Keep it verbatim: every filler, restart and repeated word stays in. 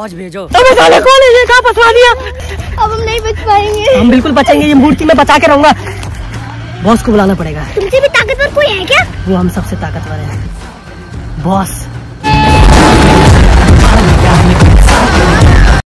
फौज भेजो। अबे साले कौन है ये, कहाँ फंसवा दिया? अब हम नहीं बच पाएंगे। हम बिल्कुल बचेंगे, ये मूर्ति में बचा के रहूंगा। बॉस को बुलाना पड़ेगा। तुमसे भी ताकतवर कोई है क्या? वो हम सबसे ताकतवर है बॉस।